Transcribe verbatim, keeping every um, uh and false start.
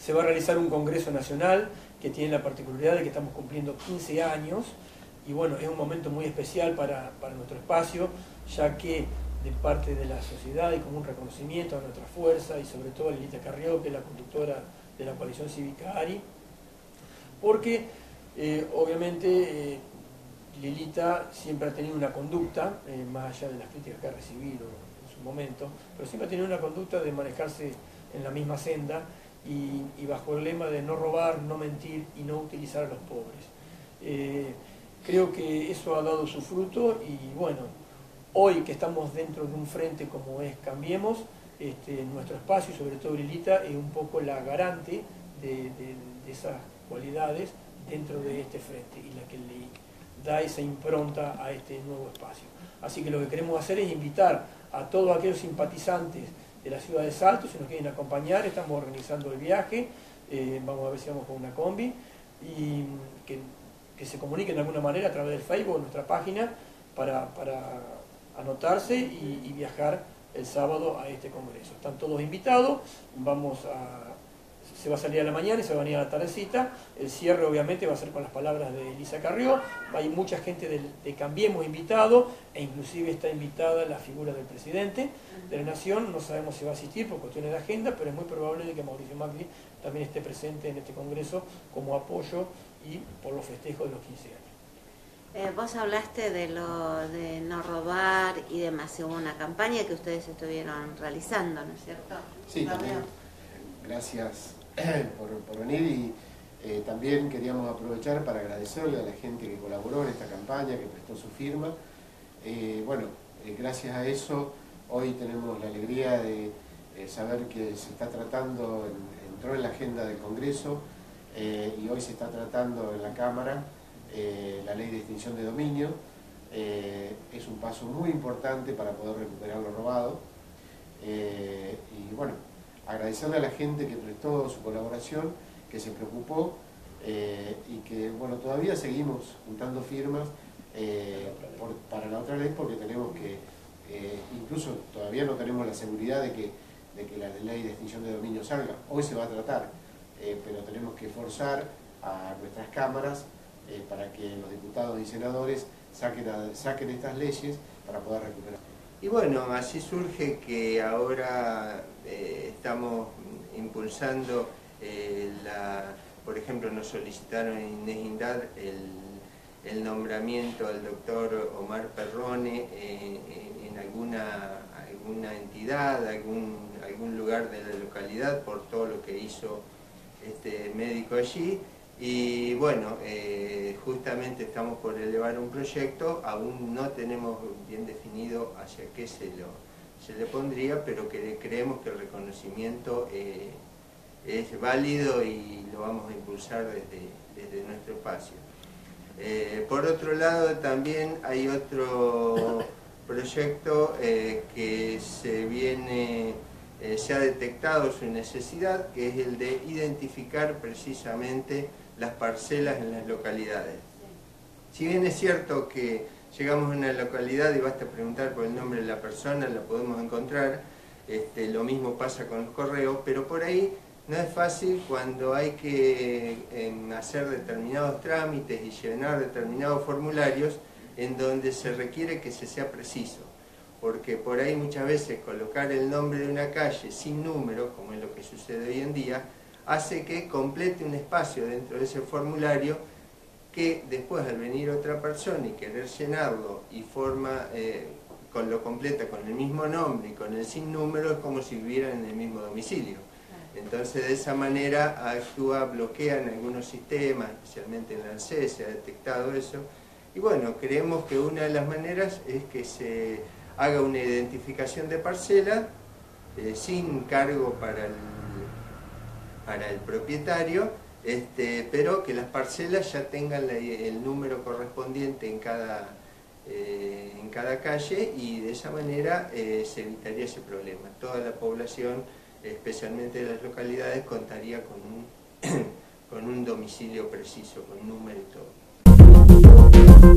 se va a realizar un congreso nacional que tiene la particularidad de que estamos cumpliendo quince años y bueno, es un momento muy especial para, para nuestro espacio, ya que de parte de la sociedad y como un reconocimiento a nuestra fuerza y sobre todo a Lilita Carrió, que es la conductora de la coalición cívica ARI, porque eh, obviamente eh, Lilita siempre ha tenido una conducta, eh, más allá de las críticas que ha recibido en su momento, pero siempre ha tenido una conducta de manejarse en la misma senda y, y bajo el lema de no robar, no mentir y no utilizar a los pobres. Eh, creo que eso ha dado su fruto y bueno, hoy que estamos dentro de un frente como es Cambiemos, este, nuestro espacio y sobre todo Lilita es un poco la garante de, de, de esas cualidades dentro de este frente y la que le da esa impronta a este nuevo espacio. Así que lo que queremos hacer es invitar a todos aquellos simpatizantes de la ciudad de Salto, si nos quieren acompañar, estamos organizando el viaje, eh, vamos a ver si vamos con una combi, y que, que se comuniquen de alguna manera a través del Facebook o nuestra página para, para anotarse y, y viajar el sábado a este congreso. Están todos invitados, vamos a, se va a salir a la mañana y se va a venir a la tardecita. El cierre obviamente va a ser con las palabras de Elisa Carrió. Hay mucha gente de, de Cambiemos invitado e inclusive está invitada la figura del presidente de la Nación. No sabemos si va a asistir por cuestiones de agenda, pero es muy probable de que Mauricio Macri también esté presente en este congreso como apoyo y por los festejos de los quince años. Eh, vos hablaste de lo de no robar y demás, hubo una campaña que ustedes estuvieron realizando, ¿no es cierto? Sí, también. Gracias por, por venir y eh, también queríamos aprovechar para agradecerle a la gente que colaboró en esta campaña, que prestó su firma. Eh, bueno, eh, gracias a eso hoy tenemos la alegría de eh, saber que se está tratando, en, entró en la agenda del Congreso eh, y hoy se está tratando en la Cámara Eh, la ley de extinción de dominio. Eh, es un paso muy importante para poder recuperar lo robado eh, y bueno, agradecerle a la gente que prestó su colaboración, que se preocupó eh, y que bueno, todavía seguimos juntando firmas eh, por, para la otra ley porque tenemos que, eh, incluso todavía no tenemos la seguridad de que, de que la ley de extinción de dominio salga. Hoy se va a tratar, eh, pero tenemos que forzar a nuestras cámaras Eh, para que los diputados y senadores saquen, a, saquen estas leyes para poder recuperar. Y bueno, así surge que ahora eh, estamos impulsando, eh, la, por ejemplo, nos solicitaron en Inés Indad el, el nombramiento del doctor Omar Perrone eh, en alguna, alguna entidad, algún, algún lugar de la localidad por todo lo que hizo este médico allí. Y bueno, eh, justamente estamos por elevar un proyecto, aún no tenemos bien definido hacia qué se, lo, se le pondría, pero que creemos que el reconocimiento eh, es válido y lo vamos a impulsar desde, desde nuestro espacio. Eh, por otro lado, también hay otro proyecto eh, que se viene... Eh, se ha detectado su necesidad, que es el de identificar precisamente las parcelas en las localidades. Si bien es cierto que llegamos a una localidad y basta preguntar por el nombre de la persona, la podemos encontrar, este, lo mismo pasa con los correos, pero por ahí no es fácil cuando hay que eh, hacer determinados trámites y llenar determinados formularios en donde se requiere que se sea preciso. Porque por ahí muchas veces colocar el nombre de una calle sin número, como es lo que sucede hoy en día, hace que complete un espacio dentro de ese formulario que después al venir otra persona y querer llenarlo y forma, eh, con lo completa con el mismo nombre y con el sin número, es como si vivieran en el mismo domicilio. Entonces de esa manera actúa, bloquea en algunos sistemas, especialmente en la ANSES se ha detectado eso. Y bueno, creemos que una de las maneras es que se haga una identificación de parcela eh, sin cargo para el, para el propietario, este, pero que las parcelas ya tengan la, el número correspondiente en cada, eh, en cada calle y de esa manera eh, se evitaría ese problema. Toda la población, especialmente de las localidades, contaría con un, con un domicilio preciso, con número y todo.